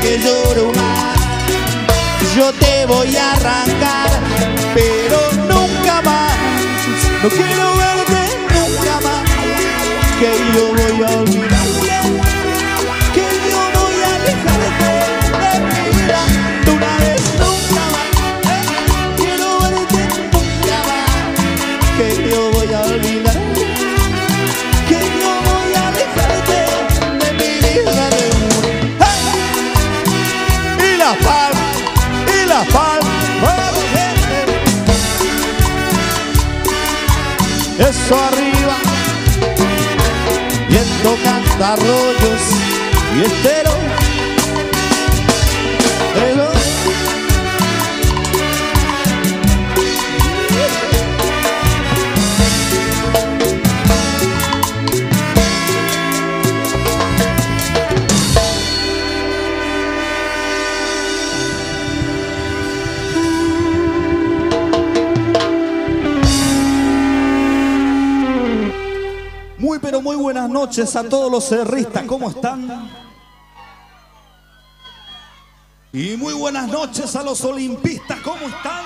te lloro más. Yo te voy a arrancar, pero nunca más. No quiero verte nunca más. Que yo voy a olvidarte, que yo voy a alejarte de mi vida. De una vez nunca más. Quiero verte nunca más. Que yo voy a olvidarte, que yo voy a alejarte de mi vida. ¡Hey! Y la palma, y la palma. Eso arriba. Y esto canta Arroyos y Esteros. Pero muy buenas noches a todos los cerristas, ¿cómo están? Y muy buenas noches a los olimpistas, ¿cómo están?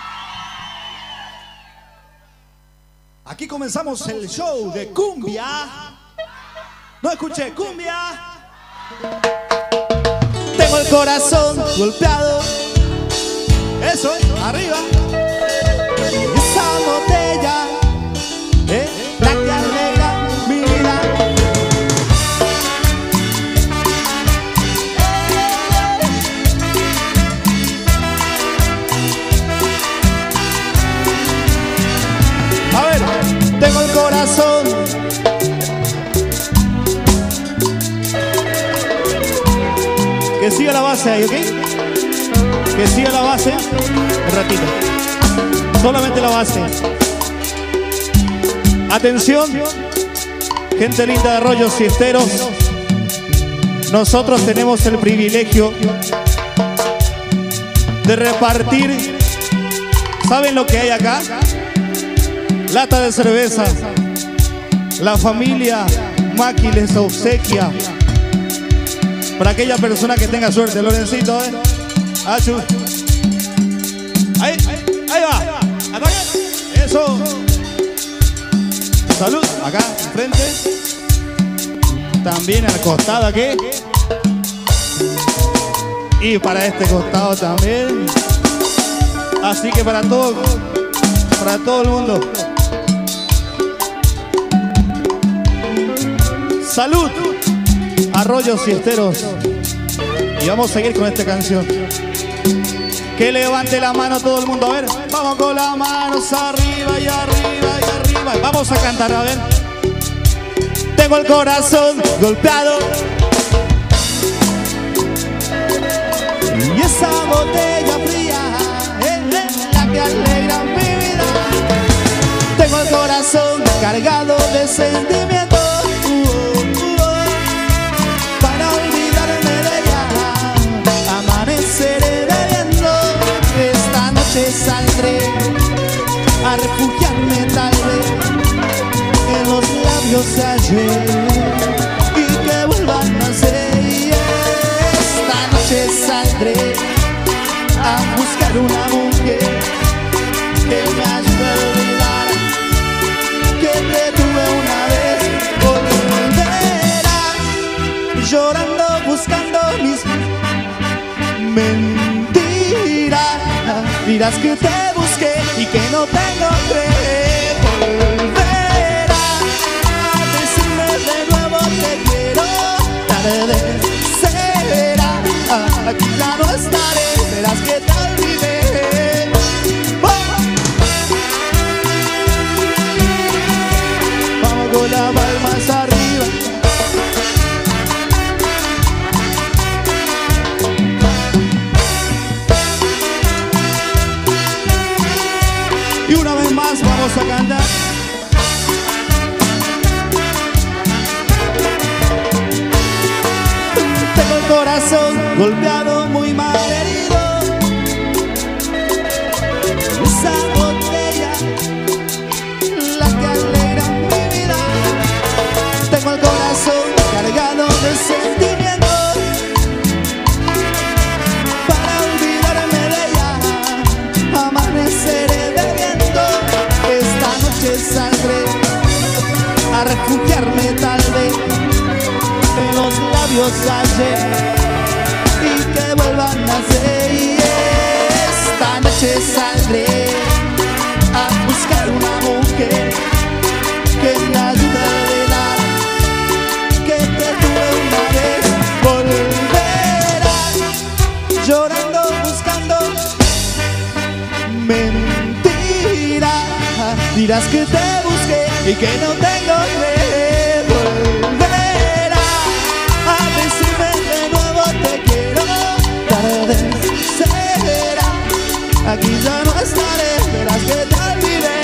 Aquí comenzamos el show de cumbia. No escuché, cumbia. Tengo el corazón golpeado. Eso, arriba. Esa botella, la que alegra mi vida. A ver, tengo el corazón. Que siga la base ahí, ¿ok? Que siga la base. Un ratito. Solamente la base. Atención, gente linda de Arroyos y Esteros. Nosotros tenemos el privilegio de repartir. ¿Saben lo que hay acá? Lata de cerveza. La familia Maki les obsequia para aquella persona que tenga suerte. Lorencito, Achu. Ahí va. Ataque. Eso. Salud. Acá, enfrente. También al costado aquí. Y para este costado también. Así que para todo el mundo. Salud. Arroyos y Esteros. Y vamos a seguir con esta canción. Que levante la mano todo el mundo, a ver. Vamos con las manos arriba y arriba y arriba. Vamos a cantar, a ver. Tengo el corazón golpeado. Y esa botella fría es la que alegra mi vida. Tengo el corazón cargado de sentimientos. Para olvidarme de ella, amaneceré bebiendo. Esta noche saldré a refugiarme tal vez en los labios de ayer y que vuelvan a ser. Esta noche saldré a buscar una mujer que me ayude a olvidar que te tuve una vez. Volverás llorando buscando mis mentiras. Dirás que te busqué y que no tengo que volver a decirme de nuevo te quiero. Tarde será, aquí ya no estaré, verás que te olvidé. Vamos con las palmas arriba. Y una vez más vamos a cantar. Tengo el corazón golpeado, muy mal herido. Esa botella, la que alegra mi vida. Tengo el corazón cargado de sentimientos. a refugiarme tal vez en los labios ayer y que vuelvan a ser. Y esta noche saldré a buscar una mujer que me ayude a olvidar que te tuve una vez. Volverás llorando buscando mentira, dirás que te busqué y que no tengo que volver a decirme de nuevo te quiero. Tarde será, aquí ya no estaré, verás que te olvidé.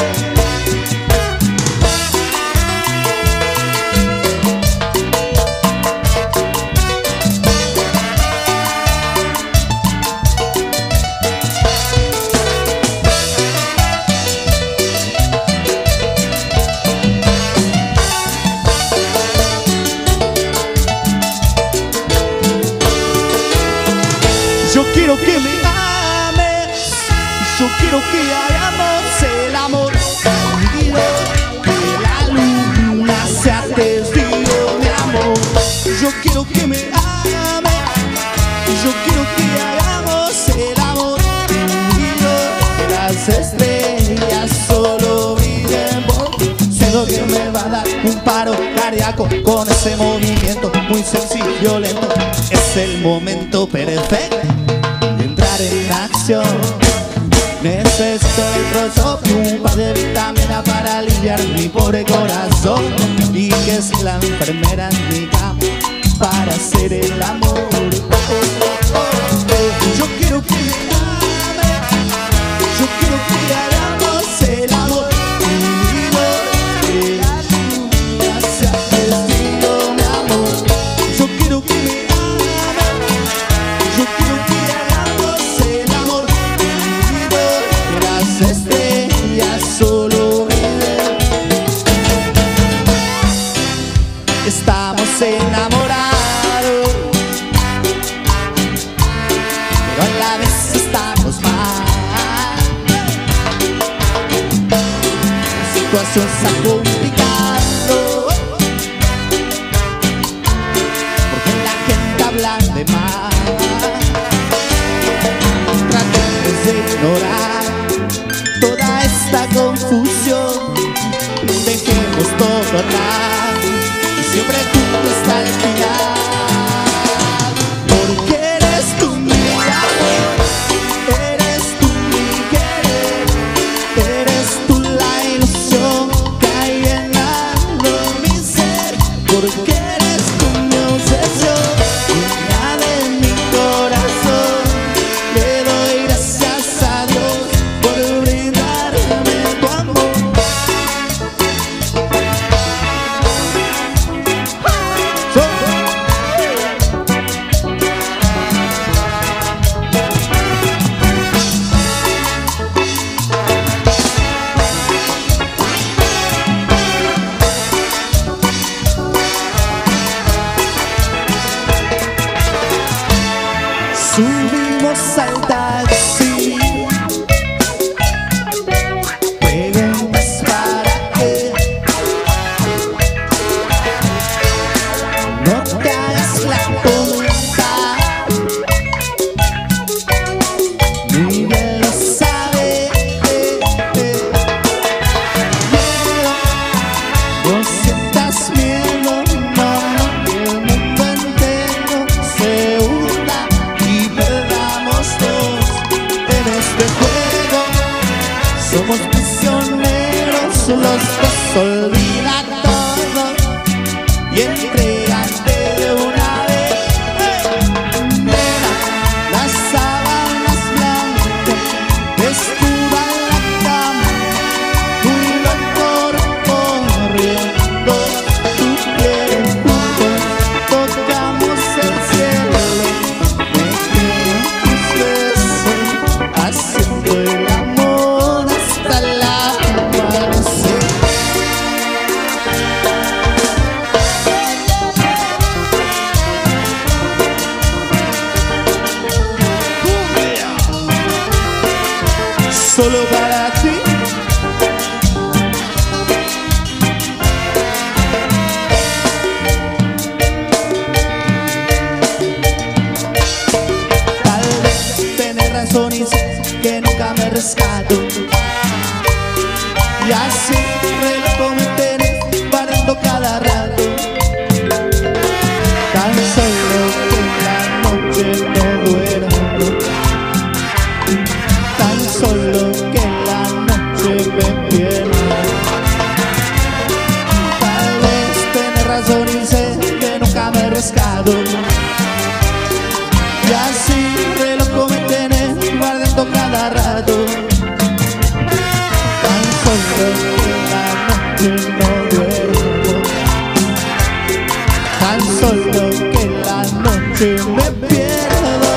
Yo quiero que me ames, yo quiero que hagamos el amor unido, que la luna sea testigo de amor. Yo quiero que me ames, yo quiero que hagamos el amor unido, que las estrellas solo brillen por ti. Siento que me va a dar un paro cardíaco con ese movimiento muy sexy y violento. Es el momento perfecto de entrar en acción. Necesito electroshock y un par de vitaminas para aliviar mi pobre corazón. Y que si la enfermera en mi cama para hacer el amor. Yo quiero que me ames, yo quiero que hagamos el amor unido, que la luna sea testigo de amor. Yo quiero que me ames, yo quiero que hagamos el amor unido, que las estrellas solo brillen. Estamos enamorados, pero a la vez estamos mal. La situación está complicando, porque la gente habla de más. Tratemos de ignorar toda esta confusión, dejemos todo atrás y siempre juntos hasta el final. Porque eres tú mi amor, eres tú mi querer, eres tú la ilusión que hay llenando mi ser. Porque eres tú mi obsesión, dueña de mi corazón. Le doy gracias a Dios por brindarme tu amor. Subimos al taxi, preguntas para qué. No te hagas la tonta, muy bien lo sabes. No sientas miedo, no, que el mundo entero se hunda y perdamos dos en este juego. Somos prisioneros, los dos, olvida todo y entrégate de una vez. Nena, las sábanas blancas, desnuda en la cama, muy loco corriendo. Tú quieres juntos, tocamos el cielo, me quedan tus besos, haciendo el amor hasta el amanecer. Solo para ti. razón y sé que nunca me rescato. Y así me lo cometeré parando cada rato. Tan solo que en la noche no duermo, tan solo que en la noche me pierdo. Tal vez tenés razón y sé que nunca me rescato. Y así reloj cometeré guardando cada rato. Tan solo que en la noche no duermo, tan solo que en la noche me pierdo.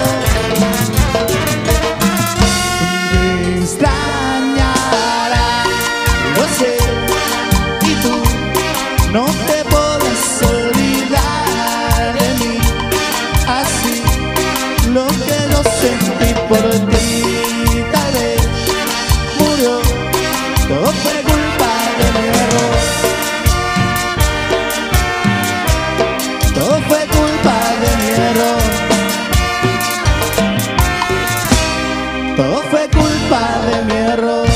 Me extrañará, lo sé, y tú no te podrás olvidar de mí. Así lo que lo sentí por ti, tal vez murió, todo fue culpa de mi error. Todo fue culpa de mi error. Todo fue culpa de mi error.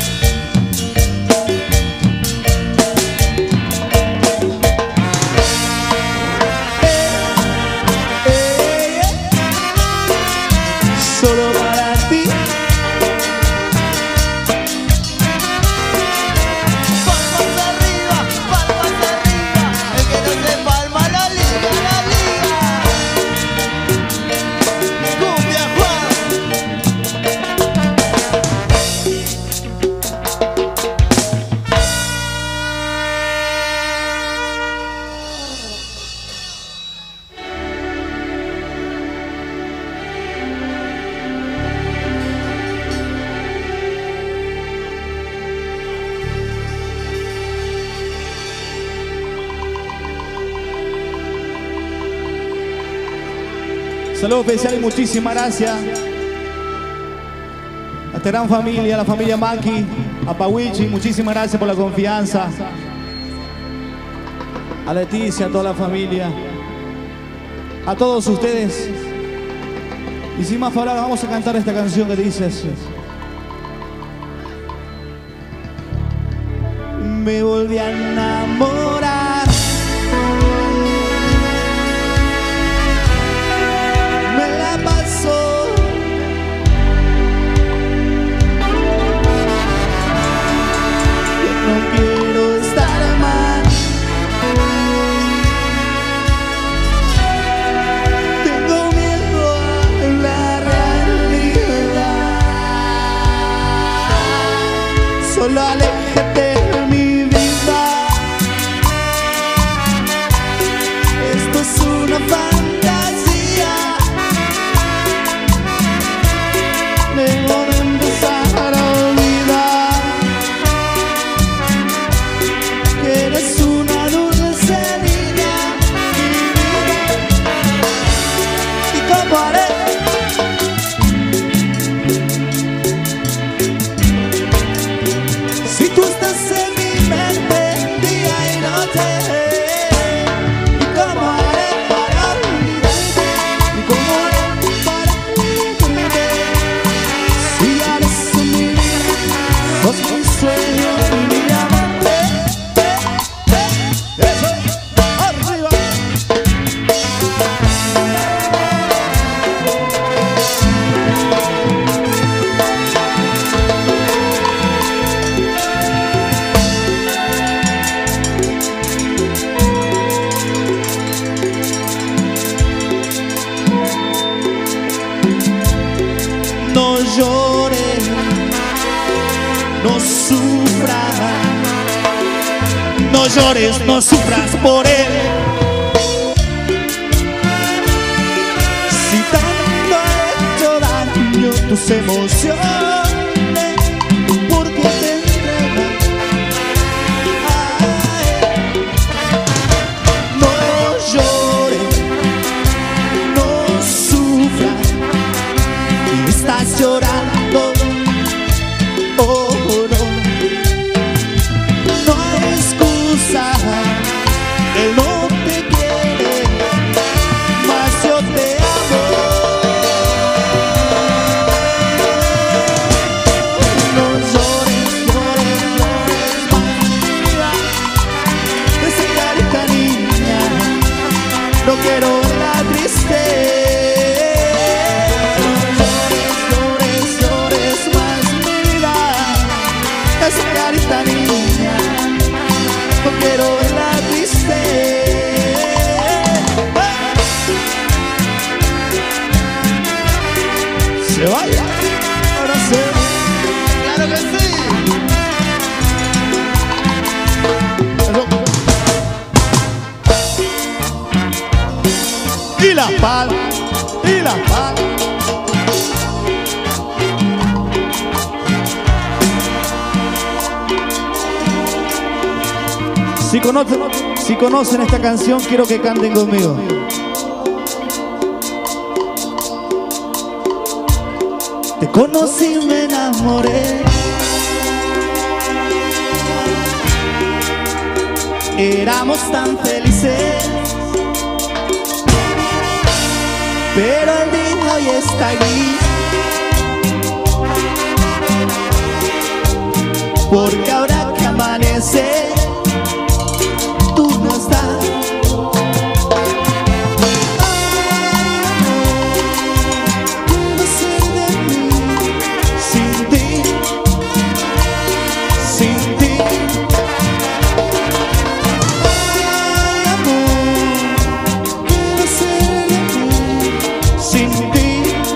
Solo para ti. Palmas arriba, el que no se palma la liga, la liga. Cumbia Juan. Saludos especial y muchísimas gracias a esta gran familia, a la familia Maki, a Pawichi, muchísimas gracias por la confianza. A Leticia, a toda la familia, a todos ustedes. Y sin más palabras, vamos a cantar esta canción que dice así. Me volví a enamorar, me la pasó. Que no quiero estar mal, tengo miedo a la realidad. Solo aléjate de mi vida, esto es una fantasía. Debo de empezar a olvidar que eres una dulce niña. ¿Y cómo haré? Si tú estás en mi mente día y noche. ¿Y cómo haré para olvidarte? ¿Y cómo haré para olvidarte? Si ya eres mi vida, sos mi sueño y mi amante. Eso, arriba. No llores, no sufras, no llores, no sufras por él. Si tanto ha hecho daño tus emociones, ¿por qué te entregas a él? No llores, no sufras, y estás llorando. Oh, no, no hay excusa, él no te quiere, mas yo te amo. se vaya. Ahora sí. Claro que sí. Y la palma, y la palma. Si conocen esta canción, quiero que canten conmigo. Te conocí y me enamoré. Éramos tan felices, pero el día hoy está gris, porque ahora que amanece tú no estás. Quiero ser de mí sin ti, sin ti. Ay, amor, quiero ser de mí sin ti,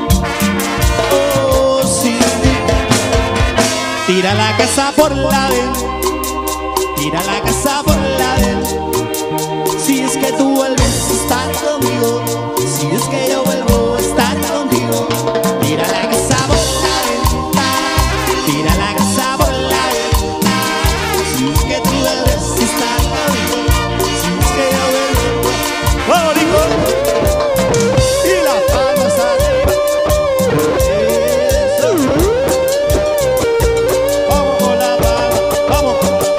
oh, sin ti. Tira la casa por la ventana, tira la casa por la ventana. Si es que tú vuelves a estar conmigo, si es que yo vuelvo a estar contigo. Tira la casa por la ventana, tira la casa por la ventana. Si es que tú vuelves a estar conmigo, si es que yo vuelvo. ¡Vamos, Nico! Y la palma sale. Eso. Vamos con la palma, vamos con la palma.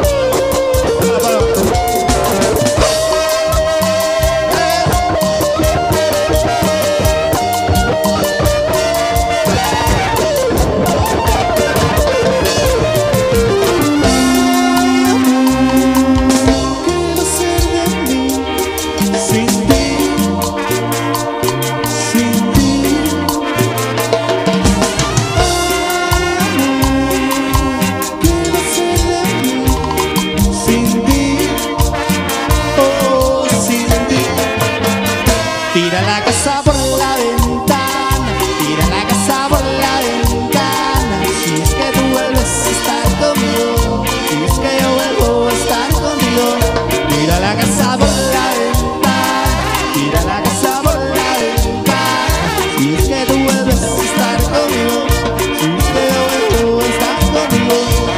Tira la casa por la ventana, tira la casa por la ventana. Si es que tú vuelves a estar conmigo, si es que yo vuelvo a estar contigo. Tira la casa por la ventana, tira la casa por la ventana. Si es que tú vuelves a estar conmigo, si es que yo vuelvo a estar contigo.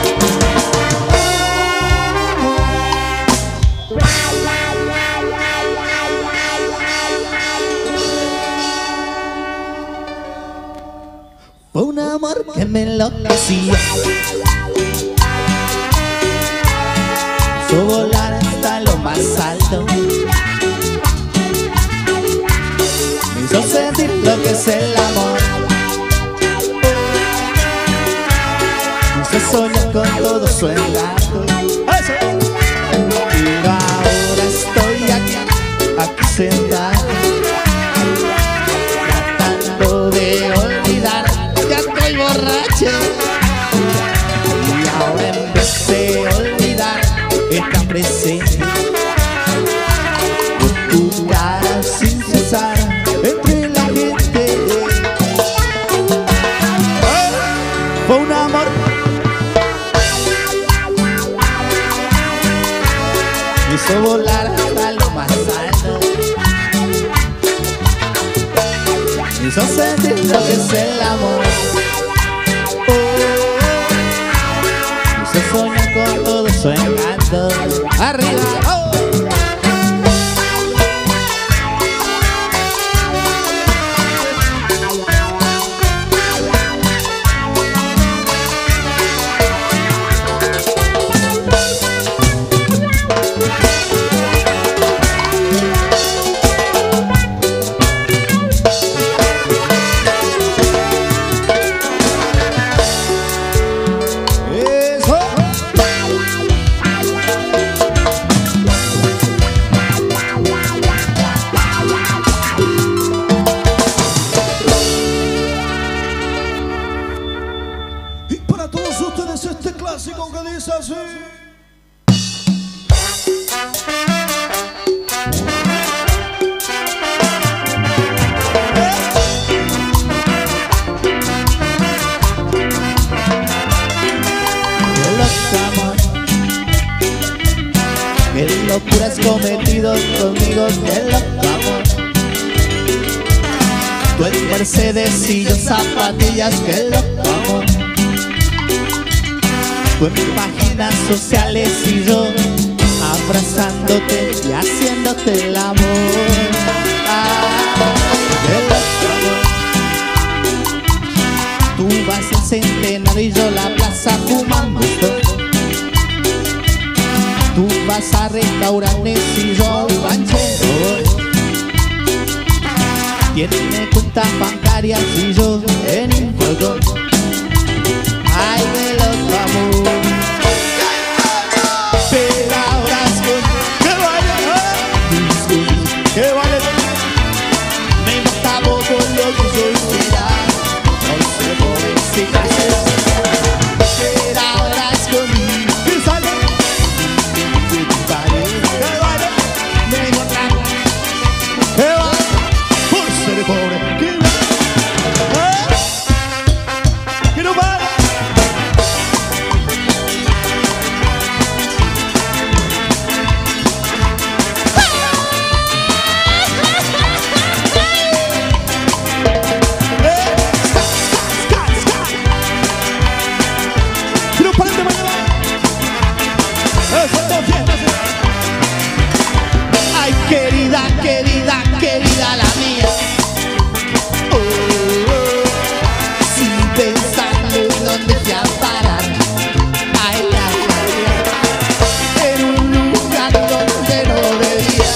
Fue un amor que me enloquecía, hizo volar hasta lo más alto, me hizo sentir lo que es el amor, me hizo soñar con todo su encanto. Y ahora estoy aquí, aquí sentado, tratando de olvidar. Ya estoy borracho y ahora en vez de olvidar está presente con tu cara sin cesar entre la gente. Fue un amor, me hizo volar hasta lo más alto, me hizo sentir lo que es el amor. Me hizo soñar con todo su encanto. Arriba, oh. locuras cometidos conmigo, qué loco amor. Tú en Mercedes y yo zapatillas, qué loco amor. Tú en páginas sociales y yo abrazándote y haciéndote el amor. Qué loco amor. Tú vas al Centenario y yo la plaza fumando. Tú vas a restaurantes y yo al banchero. Tiene cuentas bancarias y yo en un fogón. Ay, qué loco amor. Pero ahora es con que vale, que vale. Me mata poco lo que soy, mira. No sé por si gracias. Pero ahora es conmigo. Que sale. Que vale. Me mata. Que vale. Por ser pobre. Que vale. Que no vale. Ay, querida, querida, querida la mía. Sin pensarlo en dónde fui a parar. Ay, ay, ay, en un lugar donde no debía.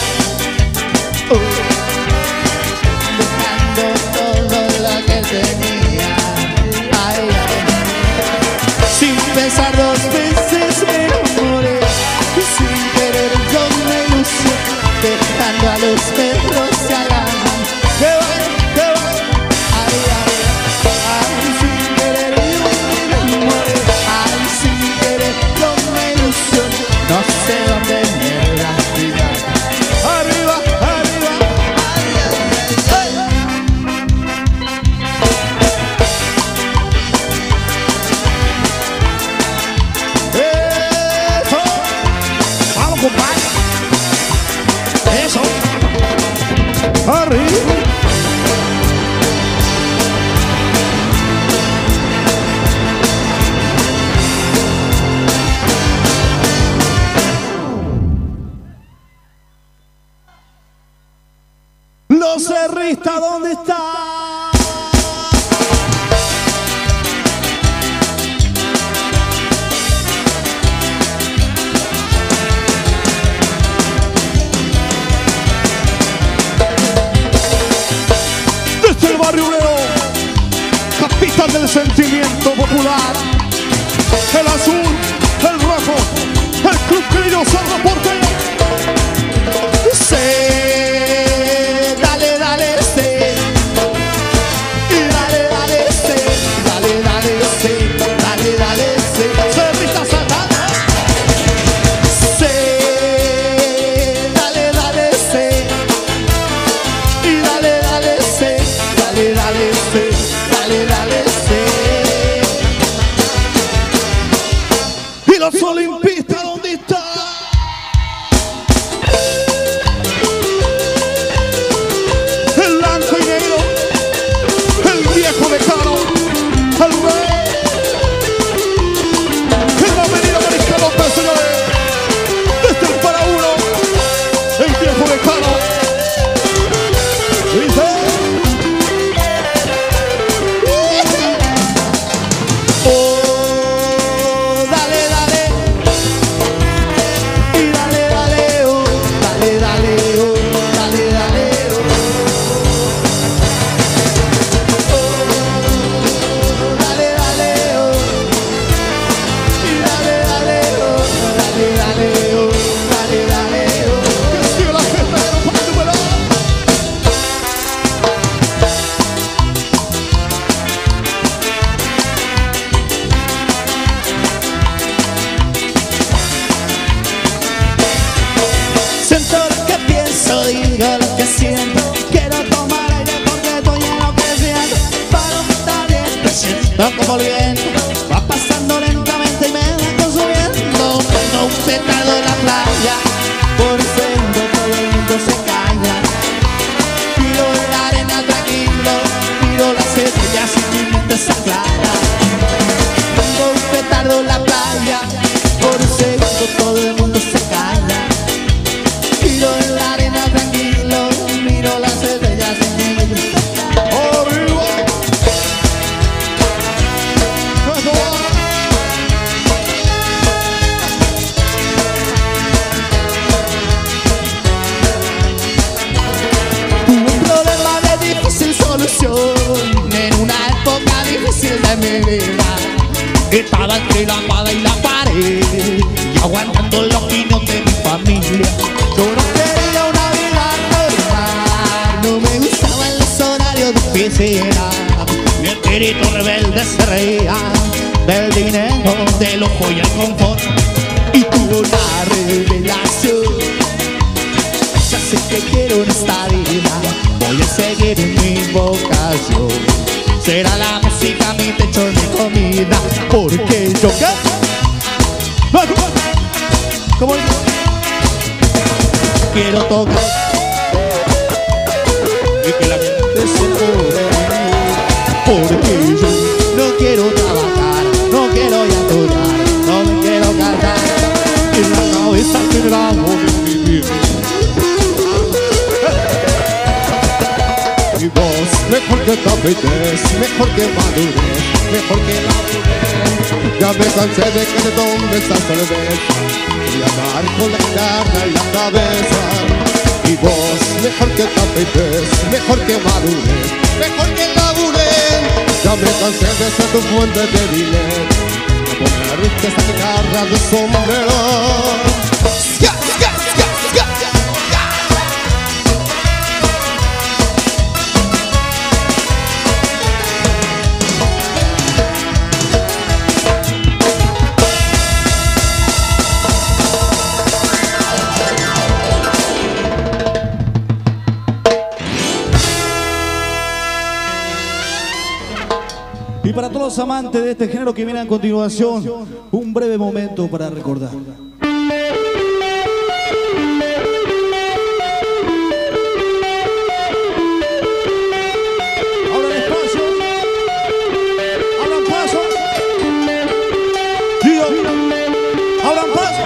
Dejando todo lo que tenía. Ay, ay, sin pensar dos veces me enamoré. Sin querer yo me ilusioné, dejando a los perros se agarran. ¡Qué va! Ay, ay, ay, sin querer yo me enamoré. Ay, sin querer yo me ilusioné. No sé dónde mierda tirar. ¡Arriba, arriba! ¡Ay, ay, ay! ¡Eso! ¡Vamos, compadre! ¡Eso! ¡Arriba! Los cerristas, ¿dónde están? Desde el barrio obrero, capital del sentimiento popular, el azul, el rojo, el club querido Cerro Porteño. Sé, dale, dale, sé. Y dale, dale, sé. Dale, dale, sé. Dale, dale, sé. Cerrita Santana. Sé, dale, dale, sé. Y dale, dale, sé. Dale, dale, sé. Dale, dale, sé. Y los olimpistas, ¿dónde están? El blanco y negro, el viejo decano, el rey, el bienvenido Mariscal López, señores. Desde el para uno, el viejo decano. Dice: oh, dale, dale. Y dale, dale, oh, dale, dale, oh, dale, dale, oh. Oh, dale, dale, oh. Y dale, dale, oh, dale, dale, oh, dale, dale, oh. Que siga la fiesta, pero para tu verano. Siento lo que pienso, digo lo que siento. Quiero tomar aire porque estoy lleno que siento. Para no estar bien, me siento como el viento. Va pasando lentamente y me va consumiendo. Tengo un petardo en la playa, por se aclara. Pongo un petardo en la playa, por un segundo todo el mundo se calla. Tiro en la arena tranquilo, miro las estrellas en mi medio. ¡Oh, vivo! Tuve un problema de difícil solución en una época difícil de mi vida. Estaba entre la espada y la pared y aguantando la opinión de mi familia. Yo no quería una vida normal, no me gustaban los horarios de oficina. Mi espíritu rebelde se reía del dinero, del lujo y el confort. Y tuve una revelación: ya sé que quiero en esta vida, voy a seguir en mi vocación. Será la música mi techo y mi comida, porque yo ¿qué? ¿Cómo digo? Quiero tocar y que la gente se enamore, porque yo no quiero trabajar, no quiero ya estudiar, no me quiero callar. En la cabeza me grabo de vivir. Y vos, mejor que te afeites, mejor que madures, mejor que labures. Ya me cansé de que te tomes esa cerveza y andar con la guitarra en la cabeza. Y vos, mejor que te afeites, mejor que madures, mejor que labures. Ya me cansé de ser tu fuente de dinero, de ponerte esa guitarra de sombrero. Y para todos los amantes de este género que vienen a continuación, un breve momento para recordar. Abran espacio, abran paso, abran paso.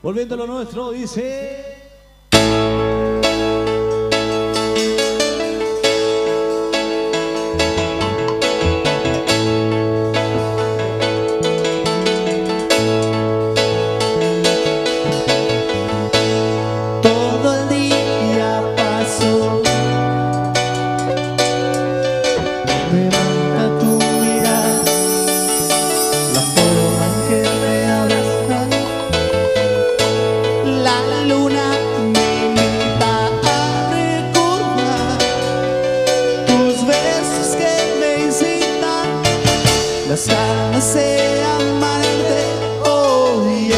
Volviendo a lo nuestro, dice... Todo el día pasó, me manda tu mirada, la forma en que me hablas. La luna me invita a recordar tus besos que me incitan, las ganas de amarte, oh yeah.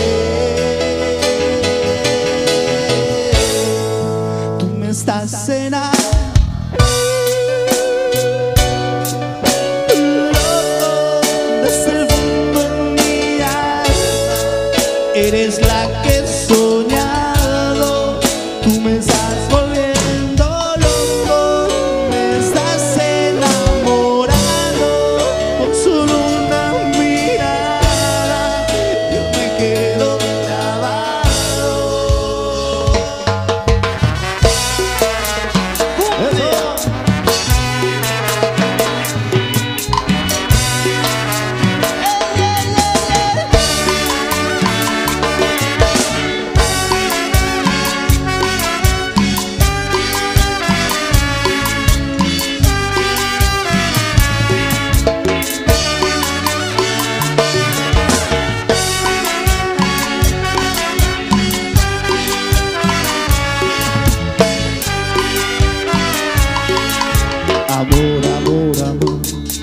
Tú me estás cenando, desde el fondo de mi alma, eres la que he soñado. Tú me estás volviendo loco, me estás enamorando con solo una mirada. Yo me quedo clavado. Eso. Amor, amor, amor,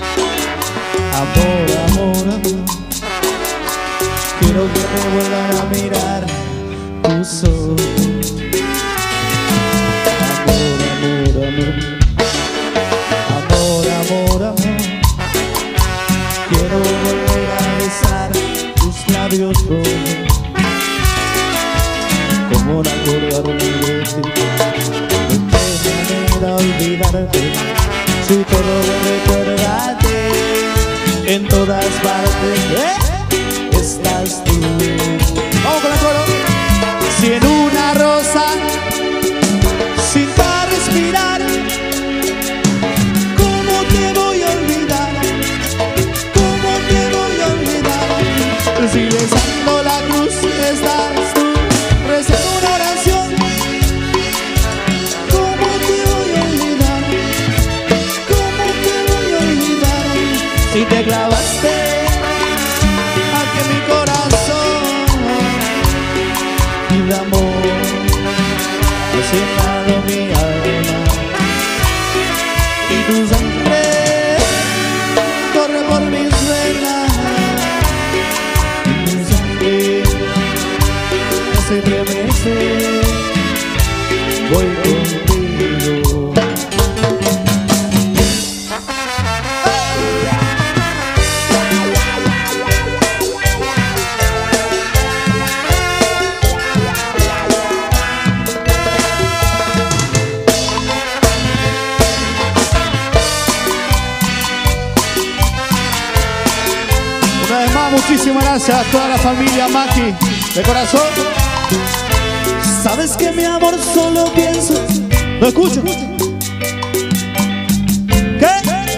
amor, amor, amor. Quiero que me vuelvan a mirar tus ojos. Amor, amor, amor, amor, amor, amor. Quiero volver a besar tus labios rojos, como no acordarme de ti. De qué manera olvidarte, si todo me recuérdate, en todas partes estás tú. Vamos con el coro. Si en una rosa, sin para respirar, ¿cómo te voy a olvidar? ¿Cómo te voy a olvidar? Si besando la cruz estás tú, rezando una oración, ¿cómo te voy a olvidar? Si te clavaste aquí en mi corazón y de amor has llenado mi alma, y tu sangre corre por mis venas, y mi sangre se estremece, voy contigo. Una vez más, muchísimas gracias a toda la familia Maki, de corazón. Sabes que mi amor solo pienso, lo escucho. ¿Qué?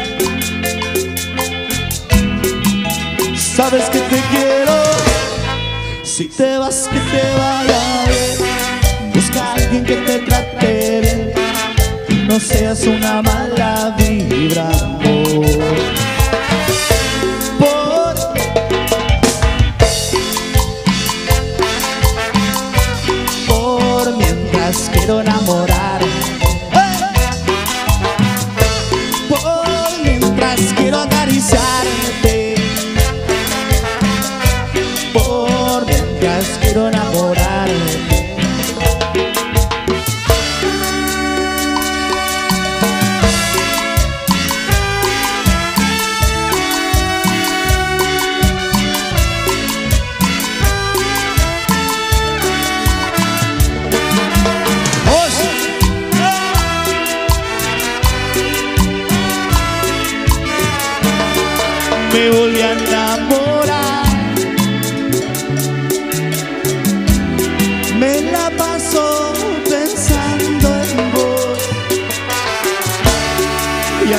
Sabes que te quiero, si te vas que te vaya bien. Busca a alguien que te trate bien, no seas una mala vibra, amor. Por mientras quiero enamorar, por mientras quiero acariciarte, por mientras quiero enamorarte.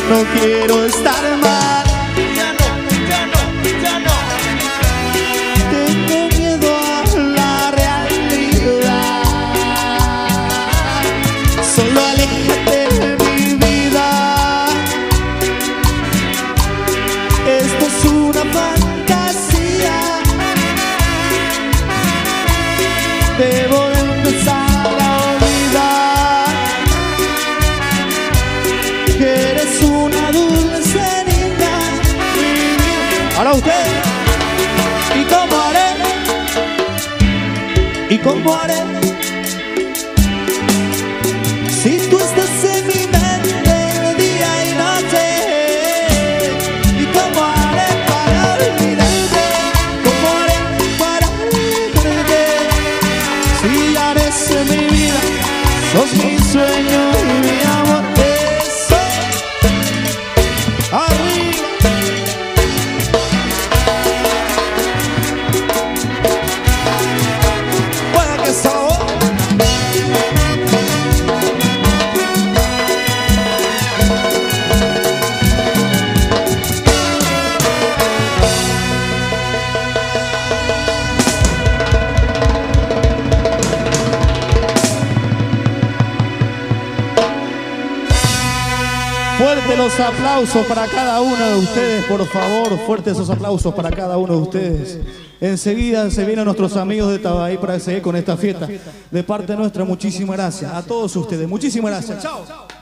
no quiero estar mal. Ya no, ya no, ya no. Tengo miedo a la realidad. Solo aléjate de mi vida. Esto es una fantasía. Debo empezar a olvidar que eres una dulce niña. Ahora usted. ¿Y cómo haré? ¿Y cómo haré? Si tú estás en mi mente día y noche. ¿Y cómo haré para olvidarte? ¿Cómo haré para olvidarte? Si ya eres en mi vida, sos mi sueño y mi amor. Eso. Arriba. Puede que sabor. Fuerte los aplausos para cada uno de ustedes, por favor. Fuertes esos aplausos para cada uno de ustedes. Enseguida se vienen nuestros amigos de Tabaí para seguir con esta fiesta. De parte nuestra, muchísimas gracias. A todos ustedes, muchísimas gracias. Chao.